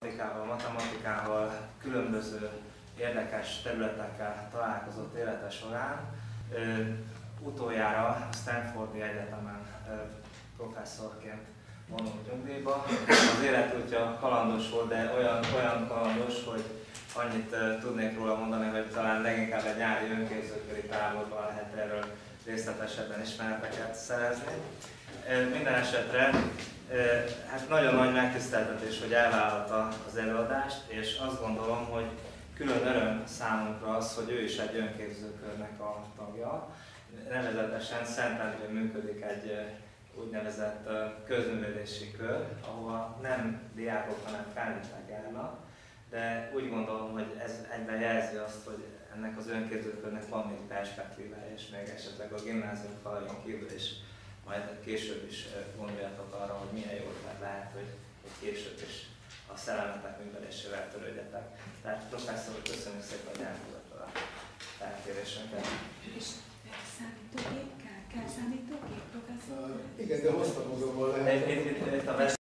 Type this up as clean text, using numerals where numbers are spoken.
Matematikával, különböző érdekes területekkel találkozott élete során. Utoljára a Stanfordi Egyetemen professzorként vonult nyugdíjba. Az életútja kalandos volt, de olyan kalandos, hogy annyit tudnék róla mondani, hogy talán leginkább egy nyári önképzőköri táborban lehet erről részletesebben ismereteket szerezni. Minden esetre hát nagyon nagy megtiszteltetés, hogy elvállalta az előadást, és azt gondolom, hogy külön öröm számunkra az, hogy ő is egy önképzőkörnek a tagja. Nevezetesen Szentendrén működik egy úgynevezett közművelési kör, ahova nem diákok, hanem felnőttek járnak, de úgy gondolom, hogy ez egyben jelzi azt, hogy ennek az önképzőkörnek van még perspektívája, és még esetleg a gimnázium falain kívül is majd később is gondoljatok arra, hogy milyen jó lehet, hogy később is a szellemetek művelésével törődjetek. Tehát professzor, köszönjük szépen, hogy elfogadtad a felkérésünket. És számítógép? Kell számítógép, professzor? Igen, de hoztam magammal lehet.